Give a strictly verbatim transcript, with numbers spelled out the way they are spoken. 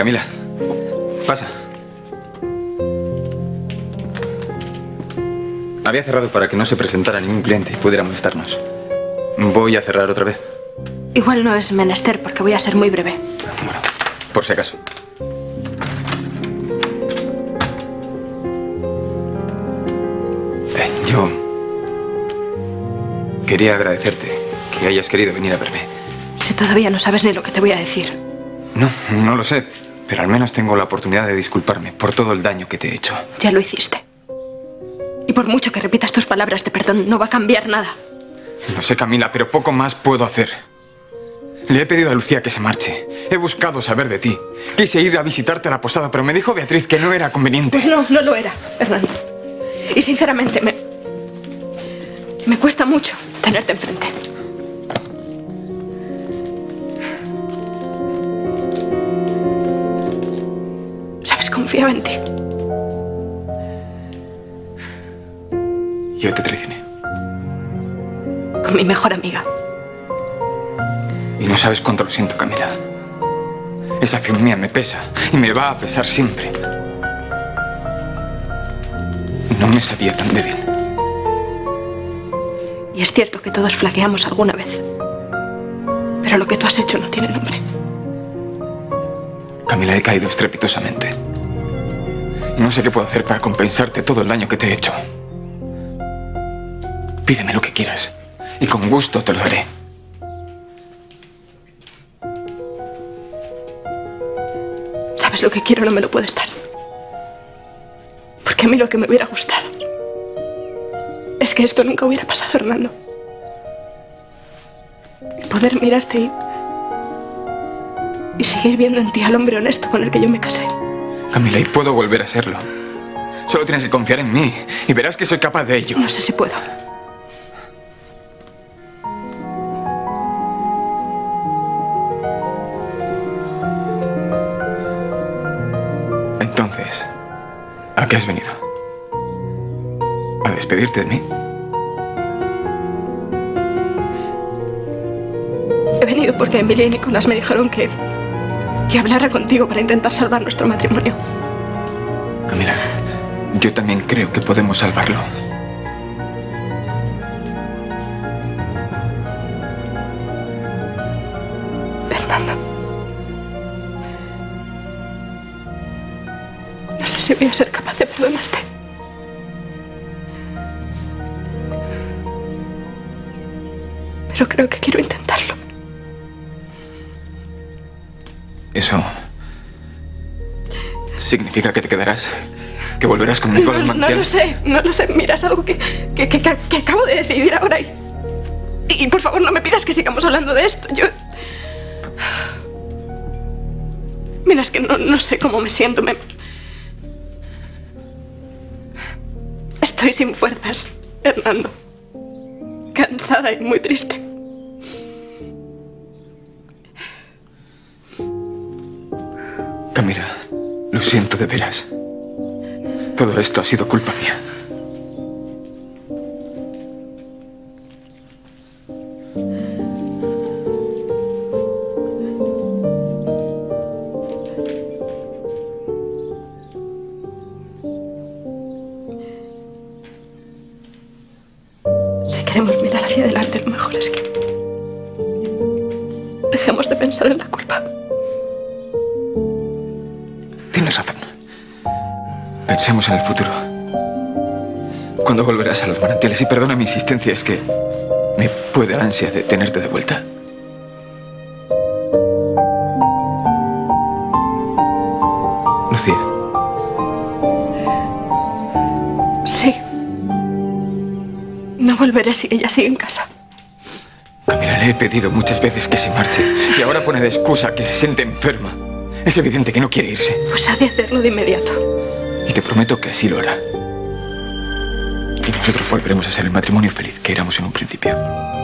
Camila, pasa. Había cerrado para que no se presentara ningún cliente y pudiera molestarnos. Voy a cerrar otra vez. Igual no es menester porque voy a ser muy breve. Bueno, por si acaso. Eh, yo quería agradecerte que hayas querido venir a verme. Si todavía no sabes ni lo que te voy a decir. No, no lo sé, pero al menos tengo la oportunidad de disculparme por todo el daño que te he hecho. Ya lo hiciste. Y por mucho que repitas tus palabras de perdón, no va a cambiar nada. Lo sé, Camila, pero poco más puedo hacer. Le he pedido a Lucía que se marche. He buscado saber de ti. Quise ir a visitarte a la posada, pero me dijo Beatriz que no era conveniente. Pues no, no lo era, Fernando. Y sinceramente, me... me cuesta mucho tenerte enfrente. Sabes, confiaba en ti. Yo te traicioné. Con mi mejor amiga. Y no sabes cuánto lo siento, Camila. Esa acción mía me pesa y me va a pesar siempre. No me sabía tan débil. Y es cierto que todos flaqueamos alguna vez. Pero lo que tú has hecho no tiene nombre. Camila, he caído estrepitosamente. Y no sé qué puedo hacer para compensarte todo el daño que te he hecho. Pídeme lo que quieras y con gusto te lo daré. Sabes, lo que quiero no me lo puedes dar. Porque a mí lo que me hubiera gustado es que esto nunca hubiera pasado, Hernando. Y poder mirarte y... y seguir viendo en ti al hombre honesto con el que yo me casé. Camila, y puedo volver a serlo. Solo tienes que confiar en mí y verás que soy capaz de ello. No sé si puedo. Entonces, ¿a qué has venido? ¿A despedirte de mí? He venido porque Emilia y Nicolás me dijeron que... que hablara contigo para intentar salvar nuestro matrimonio. Camila, yo también creo que podemos salvarlo. Fernando. No sé si voy a ser capaz de perdonarte. Pero creo que quiero intentarlo. ¿Eso significa que te quedarás? ¿Que volverás conmigo a los No, no manantiales? lo sé, no lo sé. Mira, es algo que, que, que, que acabo de decidir ahora y, y por favor no me pidas que sigamos hablando de esto. Yo... Mira, es que no, no sé cómo me siento. Me... Estoy sin fuerzas, Hernando. Cansada y muy triste. Camila, lo siento de veras. Todo esto ha sido culpa mía. Si queremos mirar hacia adelante, lo mejor es que dejemos de pensar en la culpa. Tienes razón. Pensemos en el futuro. ¿Cuándo volverás a los manantiales? Y perdona mi insistencia, es que me puede la ansia de tenerte de vuelta. Lucía. Sí. No volveré si ella sigue en casa. Camila, le he pedido muchas veces que se marche y ahora pone de excusa que se siente enferma. Es evidente que no quiere irse. Pues ha de hacerlo de inmediato. Y te prometo que así lo hará. Y nosotros volveremos a ser el matrimonio feliz que éramos en un principio.